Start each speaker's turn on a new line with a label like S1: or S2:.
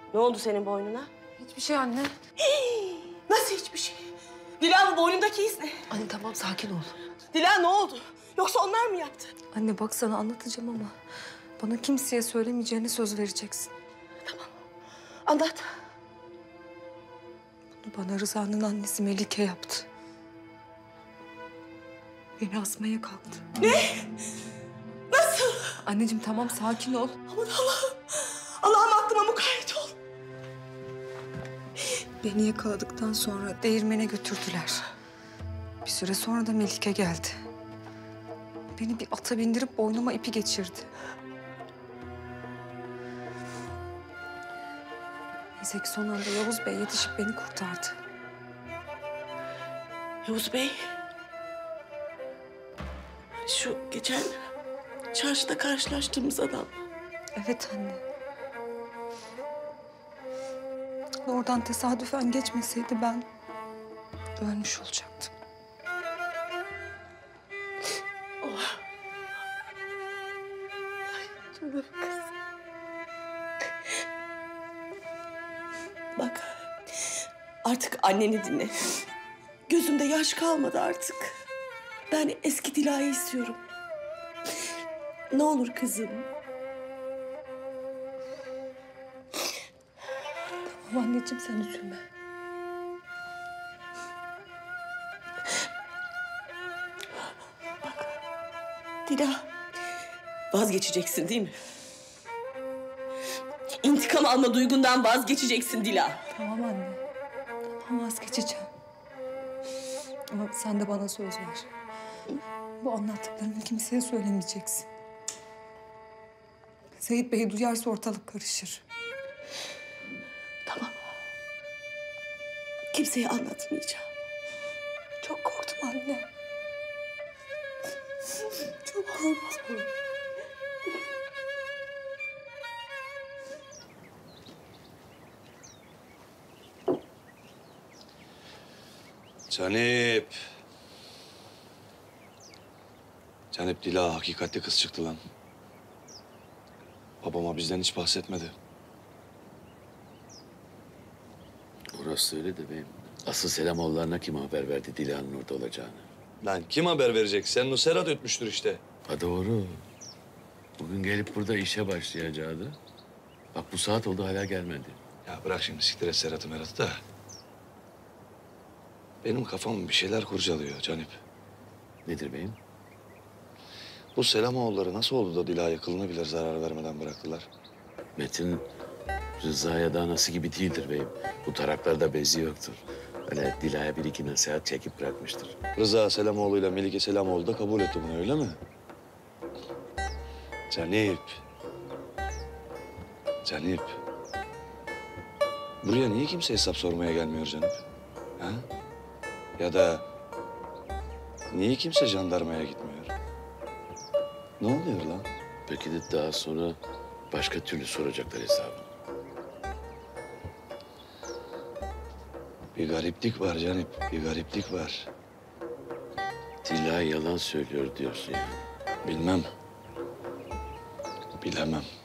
S1: Ne oldu senin boynuna?
S2: Hiçbir şey anne.
S1: Nasıl hiçbir şey? Dila, bu boynundaki iz ne?
S2: Anne tamam sakin ol.
S1: Dila, ne oldu? Yoksa onlar mı yaptı?
S2: Anne bak sana anlatacağım ama bana kimseye söylemeyeceğine söz vereceksin.
S1: Tamam. Anlat.
S2: Bunu bana Rıza'nın annesi Melike yaptı. Beni asmaya kalktı.
S1: Ne? Nasıl?
S2: Anneciğim tamam sakin ol.
S1: Aman Allah'ım. Allah'ım aklıma mukayyet ol.
S2: Beni yakaladıktan sonra değirmene götürdüler. Bir süre sonra da Melike geldi. Beni bir ata bindirip boynuma ipi geçirdi. Neyse ki son anda Yavuz Bey yetişip beni kurtardı.
S1: Yavuz Bey. Şu geçen çarşıda karşılaştığımız adam.
S2: Evet anne. Oradan tesadüfen geçmeseydi ben ölmüş olacaktım.
S1: Oh. Ay canım kız. Bak, artık anneni dinle. Gözümde yaş kalmadı artık. Ben eski Dila'yı istiyorum. Ne olur kızım.
S2: Tamam anneciğim sen üzülme.
S1: Dila, vazgeçeceksin değil mi? İntikam alma duygundan vazgeçeceksin Dila.
S2: Tamam anne. Tamam vazgeçeceğim. Ama sen de bana söz ver. Bu anlattıklarımı kimseye söylemeyeceksin. Seyit Bey duyarsa ortalık karışır.
S1: Tamam. Kimseye anlatmayacağım.
S2: Çok korktum anne. Çok korktum.
S3: Canip. Canip, Dila hakikatli kız çıktı lan. Babama bizden hiç bahsetmedi.
S4: Orası öyle de beyim. Asıl Selamoğullarına kim haber verdi Dila'nın orada olacağını?
S3: Lan kim haber verecek? Sen Nusret ötmüştür işte.
S4: Ha doğru. Bugün gelip burada işe başlayacaktı. Bak bu saat oldu hala gelmedi.
S3: Ya bırak şimdi siktir et Serhat'ı Merat'ı da. Benim kafam bir şeyler kurcalıyor Canip.
S4: Nedir beyim?
S3: Bu Selamoğulları nasıl oldu da Dila'ya kılını bile zarar vermeden bıraktılar?
S4: Metin Rıza'ya da anası gibi değildir beyim. Bu taraklarda bezi yoktur. Öyle Dila'ya bir iki nasihat çekip bırakmıştır.
S3: Rıza Selamoğlu'yla Melike Selamoğlu da kabul etti bunu, öyle mi? Canip. Canip. Buraya niye kimse hesap sormaya gelmiyor Canip? Ha? Ya da niye kimse jandarmaya gitmiyor? Ne oluyor lan?
S4: Belki de daha sonra başka türlü soracaklar hesabını.
S3: Bir gariplik var Canip, bir gariplik var.
S4: Dila yalan söylüyor diyorsun yani.
S3: Bilmem. Bilemem.